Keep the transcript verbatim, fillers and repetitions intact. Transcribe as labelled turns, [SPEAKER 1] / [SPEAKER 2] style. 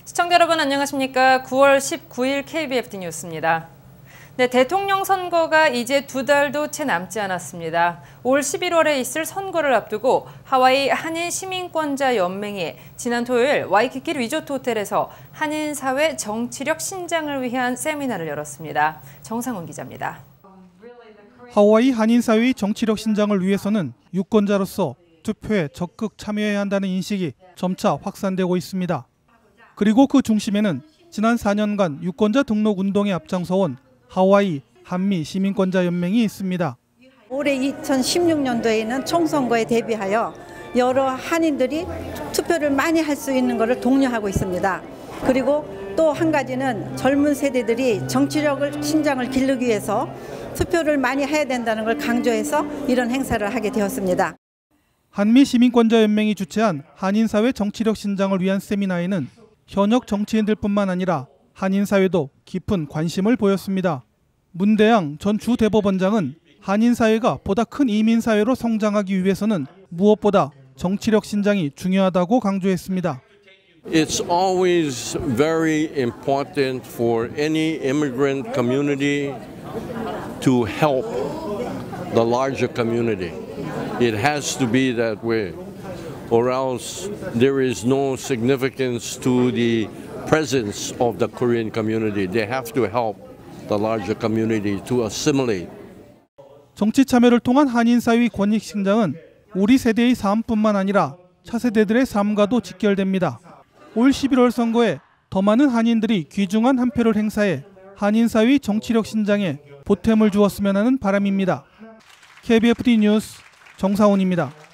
[SPEAKER 1] 시청자 여러분 안녕하십니까? 구월 십구일 케이비에프티 뉴스입니다. 네, 대통령 선거가 이제 두 달도 채 남지 않았습니다. 올 십일월에 있을 선거를 앞두고 하와이 한인 시민권자 연맹이 지난 토요일 와이키키 리조트 호텔에서 한인 사회 정치력 신장을 위한 세미나를 열었습니다. 정상훈 기자입니다.
[SPEAKER 2] 하와이 한인 사회의 정치력 신장을 위해서는 유권자로서 투표에 적극 참여해야 한다는 인식이 점차 확산되고 있습니다. 그리고 그 중심에는 지난 사 년간 유권자 등록 운동에 앞장서온 하와이 한미 시민권자 연맹이 있습니다.
[SPEAKER 3] 올해 이천십육 년도에는 총선거에 대비하여 여러 한인들이 투표를 많이 할 수 있는 것을 독려하고 있습니다. 그리고 또 한 가지는 젊은 세대들이 정치력을 신장을 기르기 위해서 투표를 많이 해야 된다는 걸 강조해서 이런 행사를 하게 되었습니다.
[SPEAKER 2] 한미 시민권자 연맹이 주최한 한인사회 정치력 신장을 위한 세미나에는 현역 정치인들뿐만 아니라 한인사회도 깊은 관심을 보였습니다. 문대양 전 주대법원장은 한인사회가 보다 큰 이민사회로 성장하기 위해서는 무엇보다 정치력 신장이 중요하다고 강조했습니다.
[SPEAKER 4] It's always very important for any immigrant community to help the larger community. It has to be that way, or else there is no significance to the presence of the Korean community. They have to help the larger community to assimilate.
[SPEAKER 2] 정치 참여를 통한 한인 사회의 권익 신장은 우리 세대의 삶뿐만 아니라 차세대들의 삶과도 직결됩니다. 올 십일월 선거에 더 많은 한인들이 귀중한 한 표를 행사해 한인 사회의 정치력 신장에 보탬을 주었으면 하는 바람입니다. 케이비에프티 뉴스 정상훈입니다.